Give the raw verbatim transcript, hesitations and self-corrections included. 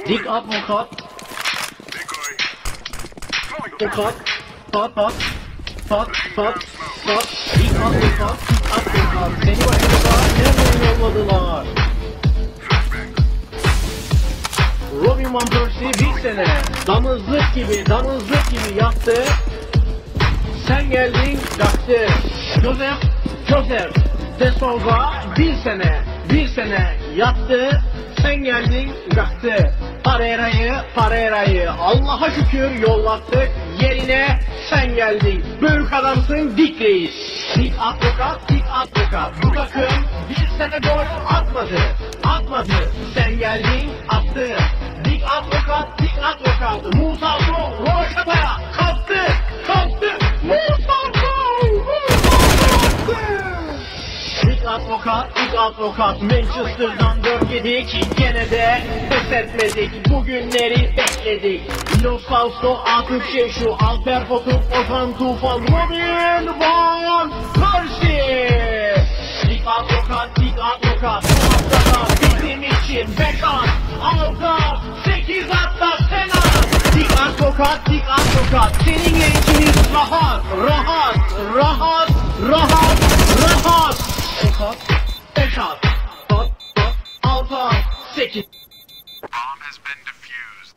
Dik advokat. Advokat. Pat pat. Pat pat. Pat. Dik advokat. Advokat. Seni başımıza nereden yolladılar? Robin Van Persie bir sene damızlık gibi damızlık gibi yattı. Sen geldin yaktı. Joseph, Joseph De Souza bir sene bir sene yattı. Sen geldin yaktı. Pereira'yı Pereira'yı Allah'a şükür yollattık. Yerine sen geldin. Büyük adamsın Dik Reis. Dik advokat, Dik advokat. Bu takım bir sene gol atmadı. Atmadı. Sen geldin attı. Dik advokat, Dik advokat. Musa Sow Roşat'a kaptı. Kaptı. Musa Sow Roşat'a. Dik advokat, Dik advokat. Manchester'dan dört yedik. Gene de pes etmedik. Bugünleri bekledik. Los Fausto, Atıf Şeşu, Alper Potuk, Ozan Tufan, Robin Van Persie. Dik advokat, Dik advokat. Bu haftada bizim için beş at, altı, sekiz hatta senat. Dik advokat, Dik advokat. Seninle içiniz rahat, rahat, rahat, rahat, rahat. Beş at, beş at, altı, sekiz. Bomb has been defused.